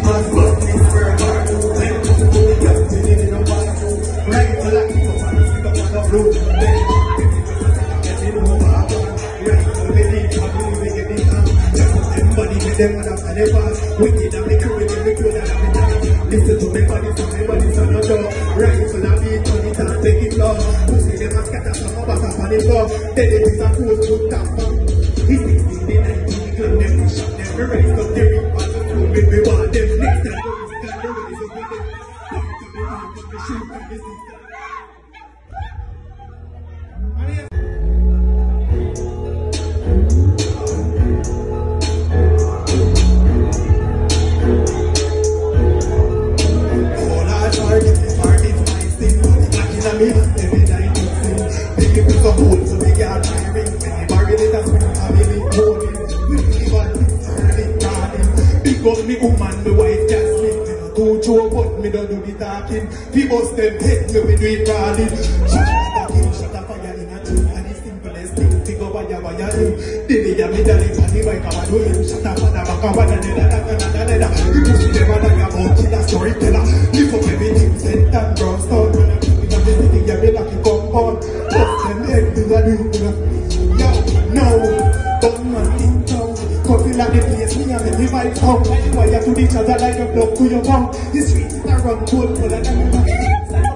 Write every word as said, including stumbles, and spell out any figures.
As well, this world are moving. We got to live in a one room. Right to like it, so I don't think I'm on the road. Getting over, right to the deep, I'm moving it in town. Just put them body with them and after they pass. Wicked and the crew, the crew that I'm in. Listen to me body, so my body, so no door. Right to the beat, turn it and take it low. Pussy them and scatter some of us up on the floor. Then they pick a cool, good tap. He's sixteen, the nineteen, the club, them to shot them. We raise up the ring, but the two with me want them. Next time, we stand there, we so with them. Come to the room, come to shoot, come to see. Me, every night you sing. They give me some holes so they can't tire it. When they bury it, that's when I'm having it holding. We live on this early garden. Big up me woman, me wife can't sleep. Me no too joke, but me don't do the talking. People them hit me, we do it rolling. Shut up, shut up, fire in a tree. And the simplest thing, think of why you are in. Dilly, ya me dally, funny, why come I do it? Shut up, and I'm a come and da da da da da da. You push them and I am out in a storyteller. Lift up everything, send that brownstone. You be like you come on, just them head to the do. Yo, no, don't man in town. Coffee like the place, me and me vibes out. Why you to each other like a block to your mouth? The streets are run cold, full of them.